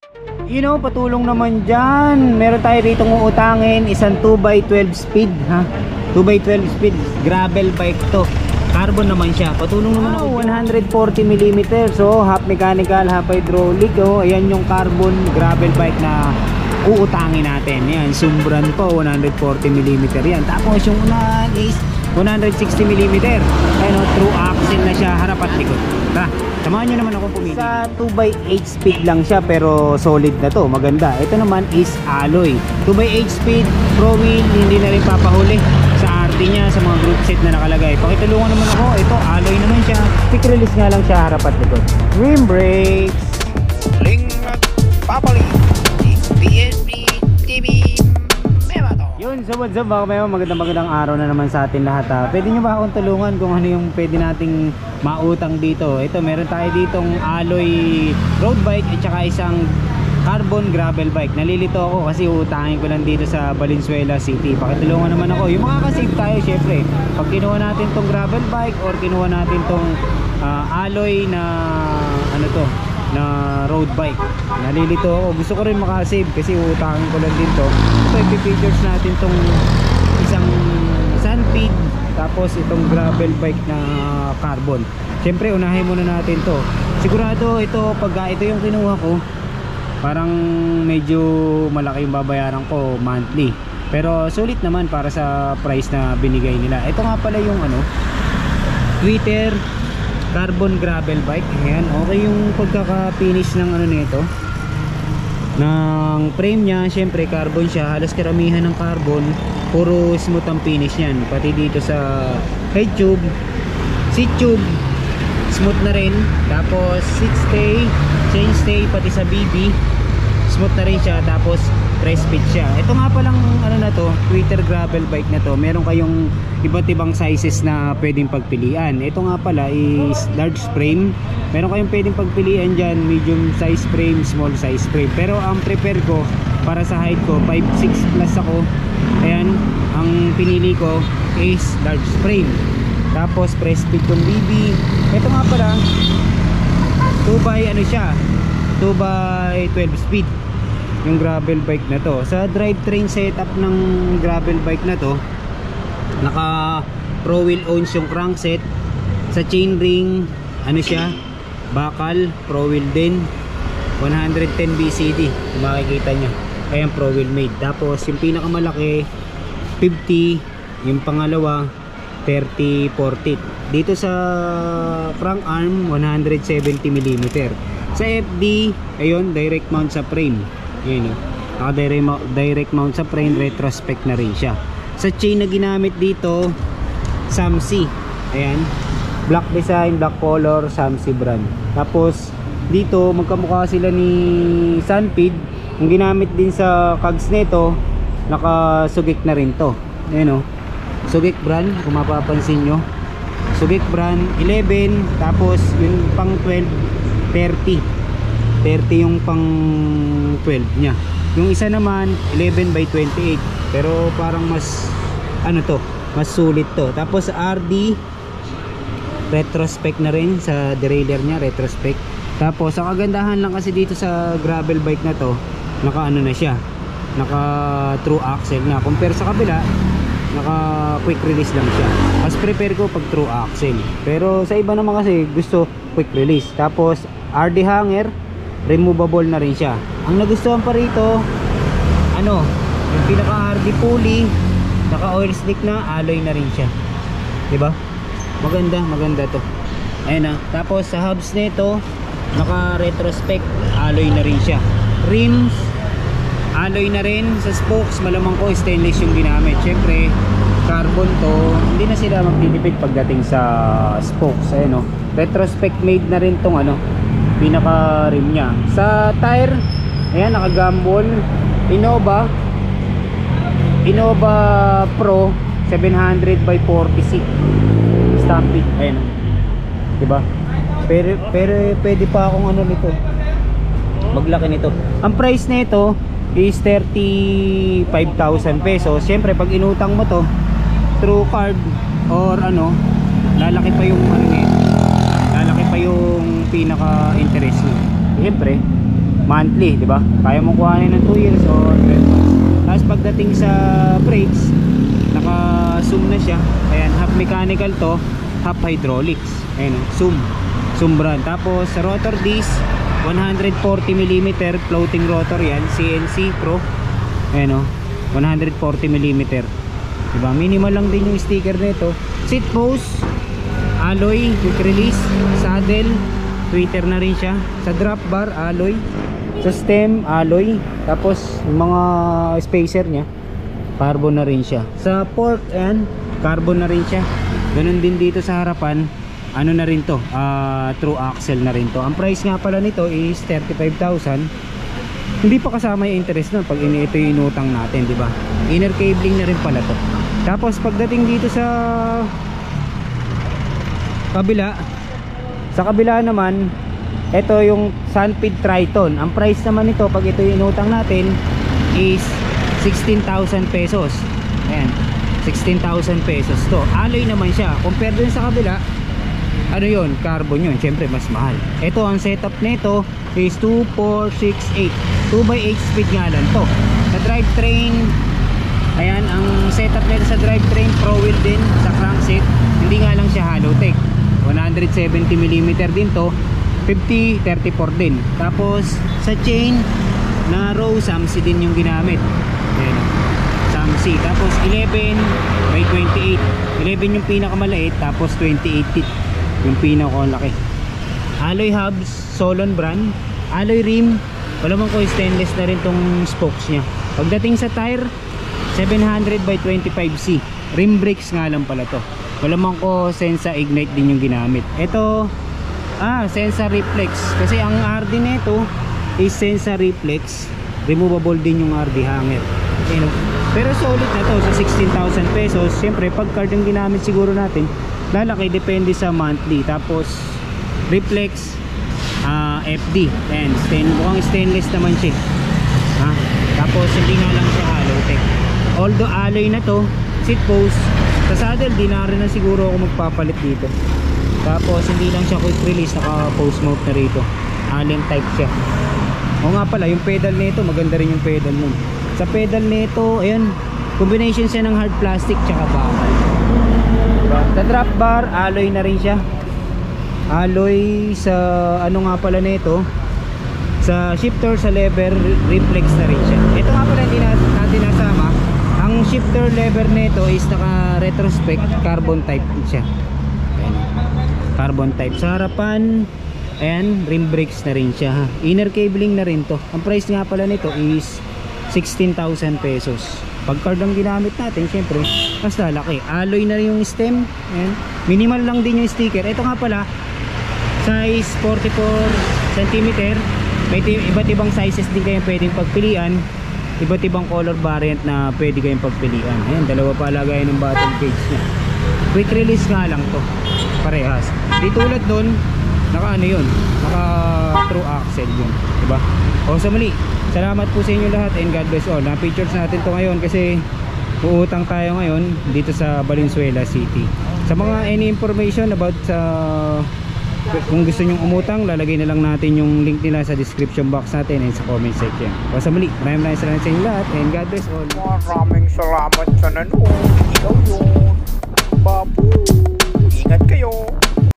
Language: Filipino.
Patulong naman dyan. Meron tayo rito uutangin, isang 2x12 speed, ha? 2x12 speed, gravel bike to. Carbon naman siya. Patulong naman ako. 140mm. So, half mechanical, half hydraulic. Ayan yung carbon gravel bike na uutangin natin. Ayan, Sumbran po, 140mm yan. Tapos yung unahan is 160mm. Ayan, true axle na siya, harap at likod. Samahan nyo naman ako pumili. Sa 2x8 speed lang siya pero solid na to, maganda. Ito naman is alloy 2x8 speed, pro wheel, hindi na rin papahuli sa RT niya, sa mga group set na nakalagay. Pakitulungan naman ako, ito alloy naman siya. Quick release nga lang siya, harap at likod. Rim brakes, Ling Papali PSP TV Memato. yun. So what's up mga kabayan, magandang araw na naman sa atin lahat, ha. Pwede nyo ba akong tulungan kung ano yung pwede nating mautang dito? Ito, meron tayo ditong alloy road bike at saka isang carbon gravel bike. Nalilito ako kasi uutangin ko lang dito sa Valenzuela City. Pakitulungan naman ako. Yung makakasave tayo syempre pag kinuha natin tong gravel bike or kinuha natin tong alloy na na road bike. Nalilito ako. Gusto ko rin makasave kasi uutangin ko lang din to. Ito, i-features natin tong isang Sunpeed, tapos itong gravel bike na carbon. Syempre unahin muna natin to. Sigurado ito, pag ito yung kinuha ko, parang medyo malaki yung babayaran ko monthly, pero sulit naman para sa price na binigay nila. Ito nga pala yung Twitter carbon gravel bike. Ayan, okay yung pagkaka-finish ng nito, ng frame nya. Syempre carbon siya, halos karamihan ng carbon, puro smooth ang finish yan. Pati dito sa head tube, seat tube, smooth na rin. Tapos seat stay, chain stay, pati sa BB smooth na rin siya. Tapos press fit siya. Ito nga palang na to, Twitter gravel bike na to, meron kayong iba't ibang sizes na pwedeng pagpilian. Ito nga pala is large frame. Meron kayong pwedeng pagpilian dyan, medium size frame, small size frame. Pero ang prepare ko para sa height ko, 5'6 plus ako. Ayan, ang pinili ko is large frame. Tapos press fit yung BB. Ito nga pala 2x siya, 2x12 speed yung gravel bike na to. Sa drivetrain setup ng gravel bike na to, naka pro wheel owns yung crankset. Sa chainring siya, bakal pro wheel din, 110 BCD kung makikita nyo. Ayan, pro wheel made. Tapos yung pinakamalaki 50, yung pangalawa 30-40. Dito sa crank arm 170mm. Sa FD, ayun, direct mount sa frame. Ayun, naka direct mount sa frame, retrospect na rin siya. Sa chain na ginamit dito, Samsi. Ayan, black design, black color, Samsi brand. Tapos dito magkamukha sila ni Sunpeed. Yung ginamit din sa cogs nito, nakasugik na rin to. Ayan, Sugik brand, kung mapapansin nyo, Sugik brand 11. Tapos yung pang 12 30 yung pang 12 nya. Yung isa naman 11/28, pero parang mas mas sulit to. Tapos RD retrospect na rin sa derailleur nya, retrospect. Tapos ang kagandahan lang kasi dito sa gravel bike na to, naka na siya, naka true axle na, compare sa kabila naka quick release lang siya. Mas prepare ko pag true axle, pero sa iba naman kasi gusto quick release. Tapos RD hanger, removable na rin siya. Ang nagustuhan pa rito, yung pinaka RD pulley, naka oil slick na, alloy na rin siya, diba? Maganda to. Ayan Tapos sa hubs nito, naka retrospect, alloy na rin siya. Rims, alloy na rin. Sa spokes, malamang ko stainless yung ginamit. Syempre carbon to, hindi na sila magtitipid pagdating sa spokes. Ayan retrospect made na rin tong pinaka rim nya. Sa tire, ayan, naka gumball Innova Pro 700/46 Stampede. Ayan, diba? Pero pwede pa akong nito, maglaki nito. Ang price nito is 35,000 pesos. Siyempre pag inutang mo to through card or lalaki pa yung lalaki pa yung pinaka interest niya. Siyempre monthly, di ba? Kaya mo kuhanin ng 2 years or 12 months. Tapos pagdating sa brakes, naka-zoom na siya. Ayan, half mechanical to, half hydraulics. Ayan, zoom brand. Tapos sa rotor disc, 140mm floating rotor yan, CNC Pro. Ayan, 140mm. Diba? Minimal lang din yung sticker nito. Seat post, alloy, quick release, saddle, tweeter na rin siya. Sa drop bar, alloy. Sa stem, alloy. Tapos yung mga spacer nya, carbon na rin siya. Sa fork, ayan, carbon na rin siya. Ganun din dito sa harapan, ano na rin to, true axle na rin to. Ang price nga pala nito is 35,000. Hindi pa kasama yung interest nun pag ito yung inutang natin, di ba? Inner cabling na rin pala to. Tapos pagdating dito sa kabila naman, ito yung Sunfeed Triton. Ang price naman nito pag ito yung inutang natin is 16,000 pesos. Ayan, 16,000 pesos to. Alloy naman siya. Compare dun sa kabila, ano yun, carbon yun, syempre mas mahal. Ito ang setup nito is 2, 4, 6, 8 2x8 speed nga lang to. Sa drivetrain, ayan, ang setup nito sa drivetrain, pro wheel din sa crankset. Hindi nga lang siya Halotech, 170mm din to, 50-34 din. Tapos sa chain, narrow Samsi din yung ginamit. Ayan, Samsi. Tapos 11/28, 11 yung pinakamaliit, tapos 28 yung pinakalaki. Alloy hubs, Solon brand. Alloy rim, wala man ko, stainless na rin tong spokes nya. Pagdating sa tire, 700/25C. Rim brakes nga lang pala to. Wala man ko Sensa Ignite din yung ginamit. Ito, Sensa Reflex. Kasi ang RD nito is Sensa Reflex. Removable din yung RD hanger. Okay, no? Pero solid na to sa 16,000 pesos. Siyempre, pag card yung ginamit siguro natin, lalaki, depende sa monthly. Tapos Reflex, FD, and mukhang stainless naman siya. Tapos hindi nga lang siya Halotech. Although alloy na to, seat post. Sa saddle, di na rin na siguro ako magpapalit dito. Tapos hindi lang siya quick release, naka post mount na rito. Allen type siya. O nga pala, yung pedal nito, maganda rin yung pedal nun. Sa pedal nito, ayun, combination siya ng hard plastic tsaka bakal. Sa drop bar, alloy na rin siya. Alloy sa ano nga pala nito, sa shifter, sa lever, reflex na rin siya. Ito nga pala hindi natin nasama. Ang shifter lever nito is naka retrospect, carbon type siya. Ayan, carbon type. Sa harapan, ayan, rim brakes na rin siya. Inner cabling na rin to. Ang price nga pala nito is 16,000 pesos. Pag card ang ginamit natin, syempre mas lalaki. Alloy na rin yung stem. Ayan. Minimal lang din yung sticker. Ito nga pala, size 44 cm. May iba't ibang sizes din kayong pwedeng pagpilian. Iba't ibang color variant na pwede kayong pagpilian. Ayan, dalawa pa lagay ng bottom cage nya. Quick release nga lang to, parehas. Di tulad nun, naka ano yun, naka true axle yun, diba? O sa muli, salamat po sa inyo lahat and God bless all. Na-features natin to ngayon kasi uutang tayo ngayon dito sa Valenzuela City. Sa mga any information about sa kung gusto nyong umutang, lalagay na lang natin yung link nila sa description box natin and sa comment section. O sa muli, maraming salamat sa inyo lahat and God bless all. Maraming salamat sa nanood. Ikaw yun. Babu. Ingat kayo.